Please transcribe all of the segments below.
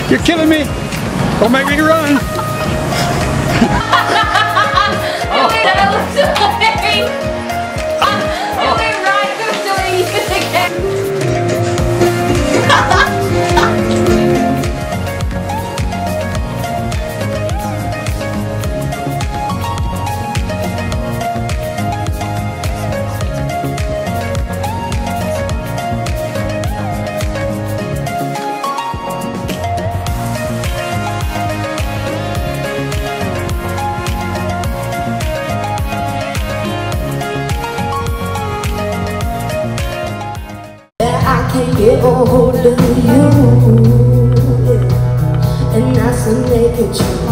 You're killing me. Don't make me run. Get a hold of you, and that's a naked truth.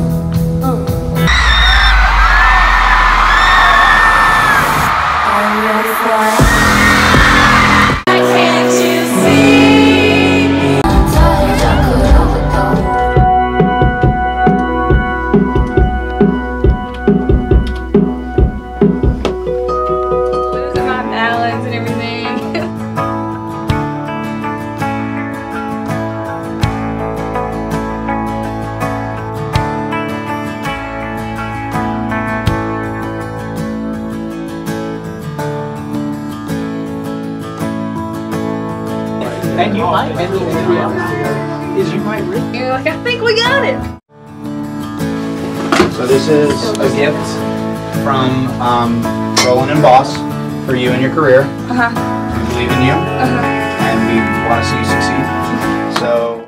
And you might be the reality is you might really. You're like, I think we got it. So this is a gift from Roland and Boss for you and your career. We believe in you, and we want to see you succeed. So.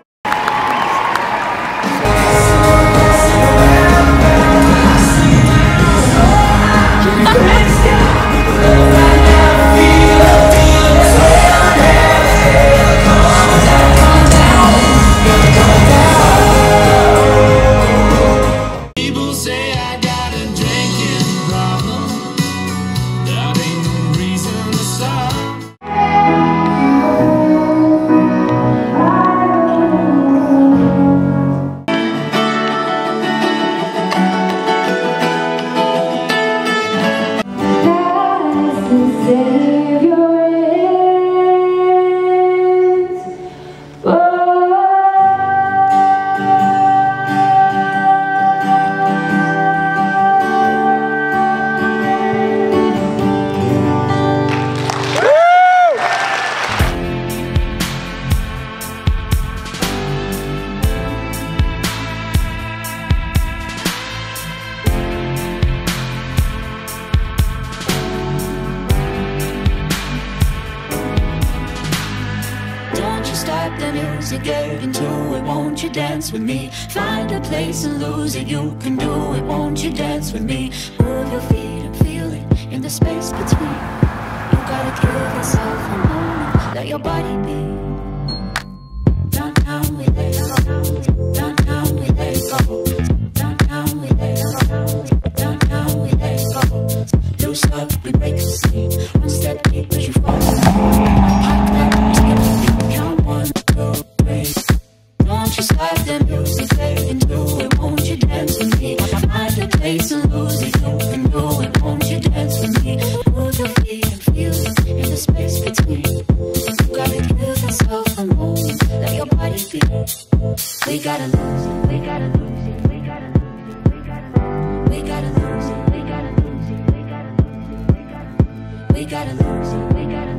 Start the music, get into it, won't you dance with me? Find a place and lose it, you can do it, won't you dance with me? Move your feet and feel it in the space between. You gotta give yourself a moment, let your body be. Down, down, we let go. Down, down, we let go. Down, down, we let go. Down, down, we let go. Loose up, we break the scene. One step deep as you fall. Hot clap, skip, count 1, 2, 3. Don't you stop the music, get into it, won't you dance with me? Find a place and lose it, you can do it, won't you dance with me? Move your feet and feel it in the space between. You gotta give yourself a moment, let your body be. We gotta lose it, we gotta lose it, we gotta lose it, we gotta lose it, we gotta lose it, we gotta lose it, we gotta lose it, we gotta lose it, we gotta